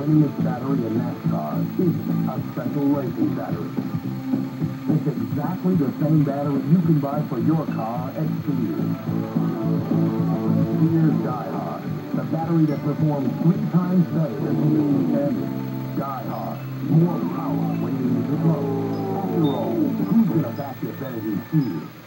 winningest battery in NASCAR isn't a special racing battery. It's exactly the same battery you can buy for your car at Sears. Sears Die-Hard, the battery that performs 3 times better than industry standard. Die-Hard, more power when you use it most. After all, who's gonna back you better than Sears?